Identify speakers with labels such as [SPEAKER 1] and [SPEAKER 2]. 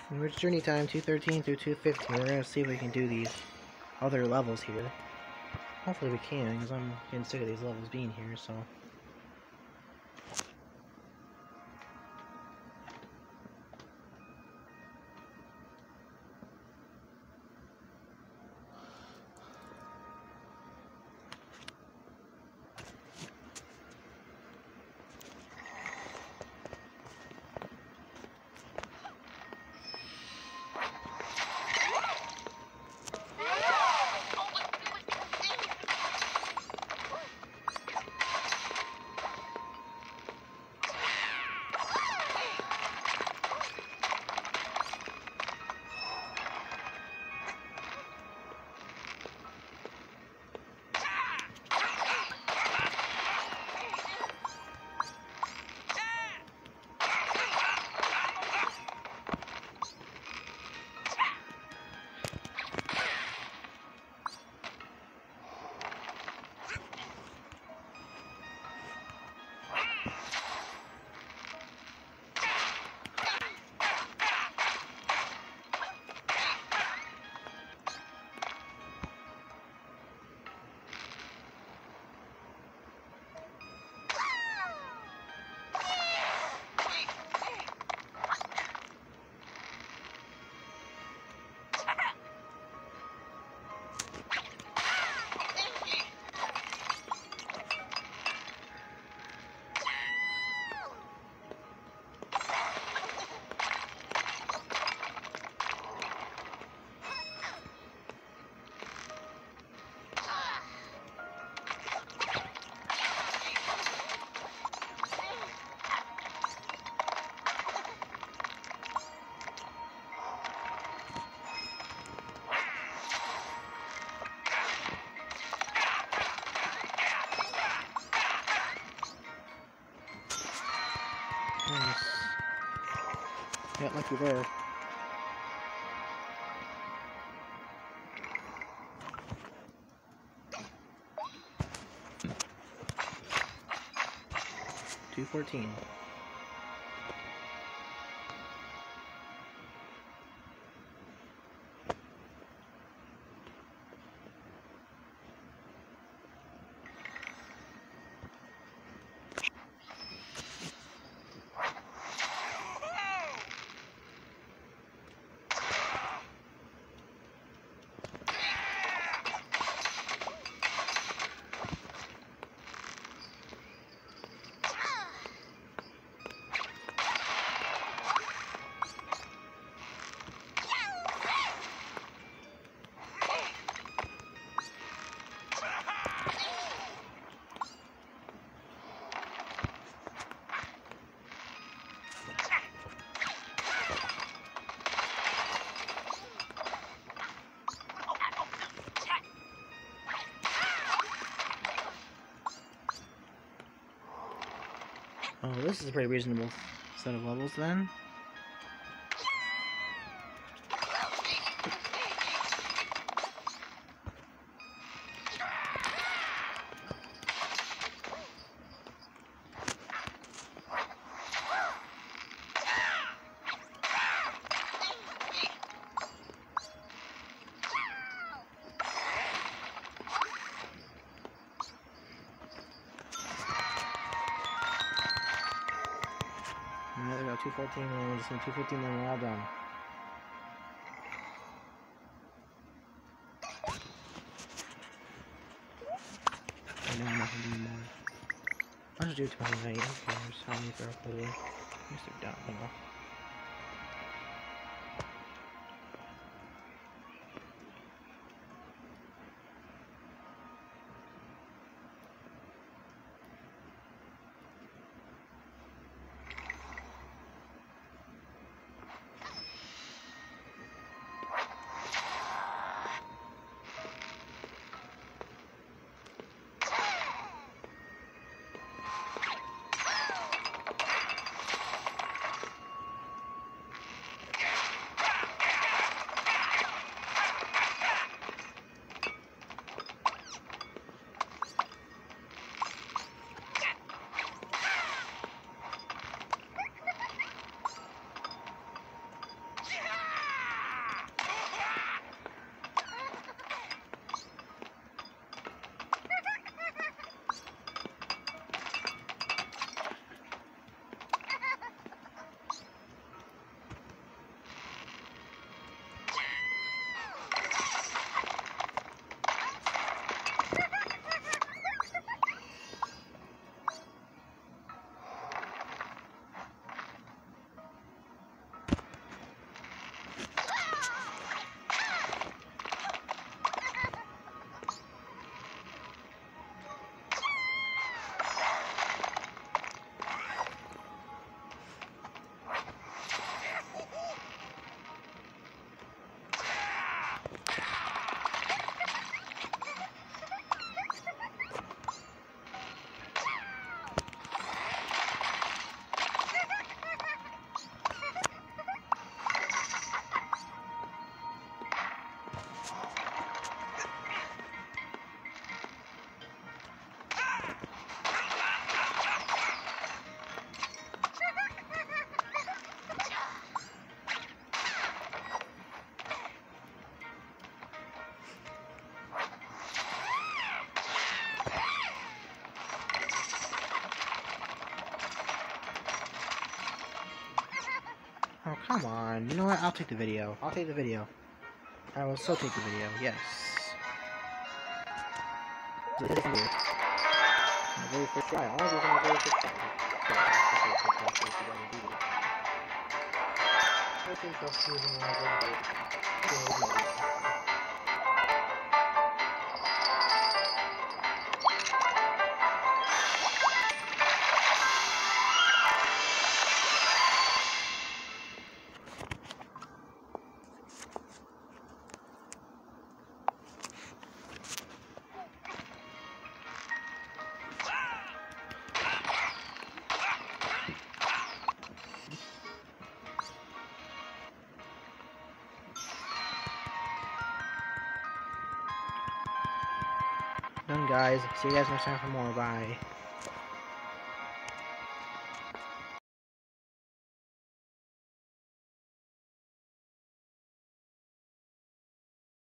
[SPEAKER 1] And it's journey time, 213 through 215. We're gonna see if we can do these other levels here. Hopefully we can, because I'm getting sick of these levels being here, so... Nice. Got lucky there. $214. Oh, this is a pretty reasonable set of levels then. There we go, 214, and we just need 215, and we're all done. I know I'm not gonna do more. I'll just do 28, who cares? How many throw for the... Just stick down, you know. come on. You know what? I'll take the video. I'll take the video. I will so take the video. Yes. My very first try. All of these are my very first try. Done, guys. See you guys next time for more. Bye.